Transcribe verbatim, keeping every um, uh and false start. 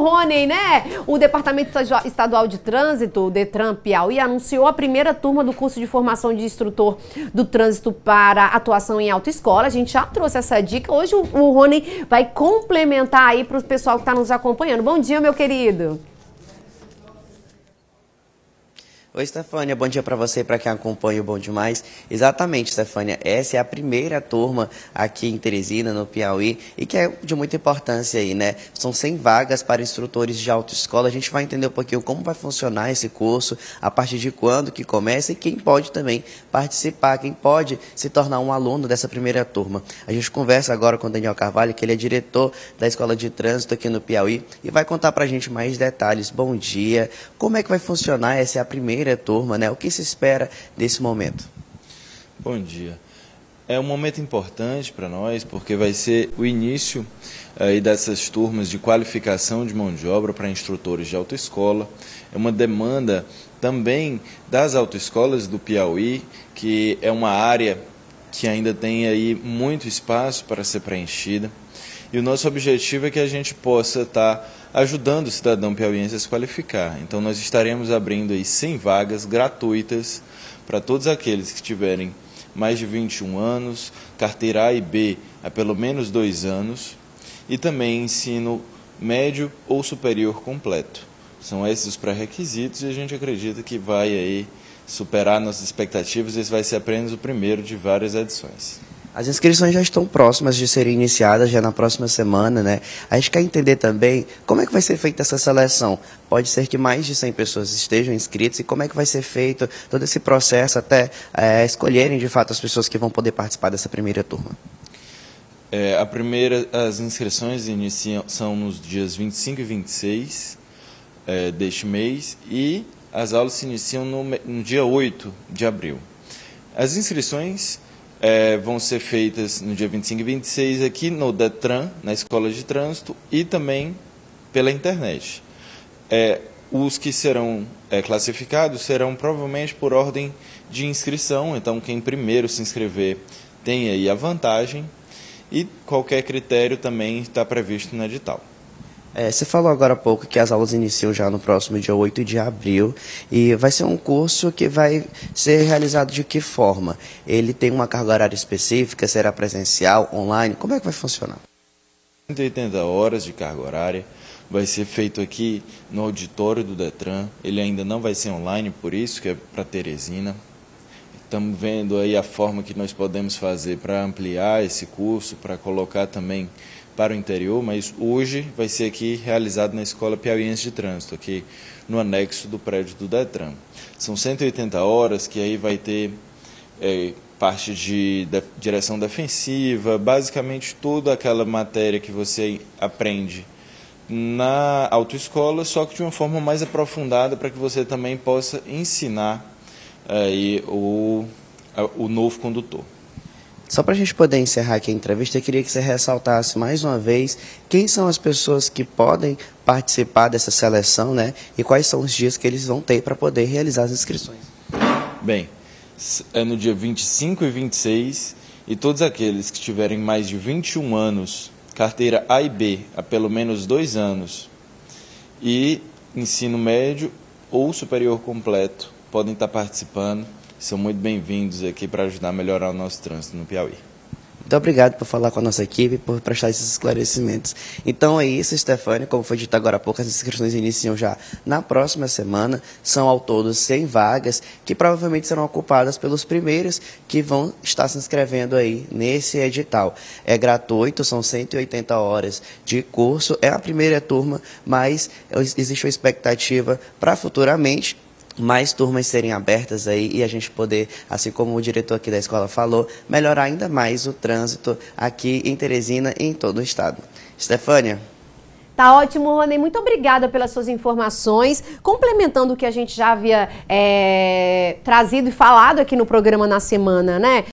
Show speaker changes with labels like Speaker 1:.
Speaker 1: Rony, né? O Departamento Estadual de Trânsito, o Detran Piauí, anunciou a primeira turma do curso de formação de instrutor do trânsito para atuação em autoescola. A gente já trouxe essa dica. Hoje o, o Rony vai complementar aí para o pessoal que está nos acompanhando. Bom dia, meu querido.
Speaker 2: Oi, Stefânia, bom dia para você e para quem acompanha o Bom Demais. Exatamente, Stefânia, essa é a primeira turma aqui em Teresina, no Piauí, e que é de muita importância aí, né? São cem vagas para instrutores de autoescola. A gente vai entender um pouquinho como vai funcionar esse curso, a partir de quando que começa e quem pode também participar, quem pode se tornar um aluno dessa primeira turma. A gente conversa agora com o Daniel Carvalho, que ele é diretor da Escola de Trânsito aqui no Piauí, e vai contar para a gente mais detalhes. Bom dia, como é que vai funcionar? Essa é a primeira turma, né? O que se espera desse momento?
Speaker 3: Bom dia. É um momento importante para nós, porque vai ser o início aí dessas turmas de qualificação de mão de obra para instrutores de autoescola. É uma demanda também das autoescolas do Piauí, que é uma área que ainda tem aí muito espaço para ser preenchida. E o nosso objetivo é que a gente possa estar ajudando o cidadão piauiense a se qualificar. Então nós estaremos abrindo aí cem vagas gratuitas para todos aqueles que tiverem mais de vinte e um anos, carteira A e B há pelo menos dois anos e também ensino médio ou superior completo. São esses os pré-requisitos e a gente acredita que vai aí superar nossas expectativas. Esse vai ser apenas o primeiro de várias edições.
Speaker 2: As inscrições já estão próximas de serem iniciadas, já na próxima semana, né? A gente quer entender também como é que vai ser feita essa seleção. Pode ser que mais de cem pessoas estejam inscritas e como é que vai ser feito todo esse processo até é, escolherem, de fato, as pessoas que vão poder participar dessa primeira turma.
Speaker 3: É, a primeira, as inscrições iniciam, são nos dias vinte e cinco e vinte e seis é, deste mês e as aulas se iniciam no, no dia oito de abril. As inscrições É, vão ser feitas no dia vinte e cinco e vinte e seis aqui no Detran, na Escola de Trânsito, e também pela internet. É, os que serão é, classificados serão provavelmente por ordem de inscrição, então quem primeiro se inscrever tem aí a vantagem, e qualquer critério também está previsto no edital.
Speaker 2: É, você falou agora há pouco que as aulas iniciam já no próximo dia oito de abril e vai ser um curso que vai ser realizado de que forma? Ele tem uma carga horária específica, será presencial, online? Como é que vai funcionar?
Speaker 3: cento e oitenta horas de carga horária, vai ser feito aqui no auditório do Detran, ele ainda não vai ser online, por isso que é para Teresina. Estamos vendo aí a forma que nós podemos fazer para ampliar esse curso, para colocar também para o interior, mas hoje vai ser aqui realizado na Escola Piauiense de Trânsito, aqui no anexo do prédio do Detran. São cento e oitenta horas que aí vai ter é, parte de, de direção defensiva, basicamente toda aquela matéria que você aprende na autoescola, só que de uma forma mais aprofundada para que você também possa ensinar aí, o, o novo condutor.
Speaker 2: Só para a gente poder encerrar aqui a entrevista, eu queria que você ressaltasse mais uma vez quem são as pessoas que podem participar dessa seleção, né? E quais são os dias que eles vão ter para poder realizar as inscrições.
Speaker 3: Bem, é no dia vinte e cinco e vinte e seis e todos aqueles que tiverem mais de vinte e um anos, carteira A e B há pelo menos dois anos e ensino médio ou superior completo podem estar participando. São muito bem-vindos aqui para ajudar a melhorar o nosso trânsito no Piauí.
Speaker 2: Muito obrigado por falar com a nossa equipe e por prestar esses esclarecimentos. Então é isso, Stefânia, como foi dito agora há pouco, as inscrições iniciam já na próxima semana. São ao todo cem vagas, que provavelmente serão ocupadas pelos primeiros que vão estar se inscrevendo aí nesse edital. É gratuito, são cento e oitenta horas de curso, é a primeira turma, mas existe uma expectativa para futuramente mais turmas serem abertas aí e a gente poder, assim como o diretor aqui da escola falou, melhorar ainda mais o trânsito aqui em Teresina e em todo o estado. Stefânia.
Speaker 1: Tá ótimo, Rony. Muito obrigada pelas suas informações. Complementando o que a gente já havia é, trazido e falado aqui no programa na semana, né?